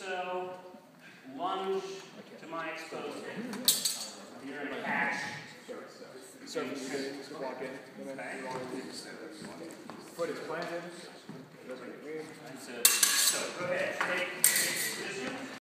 so, lunge to my exposed hip. You're going to catch. So walk in. Okay. Foot is planted.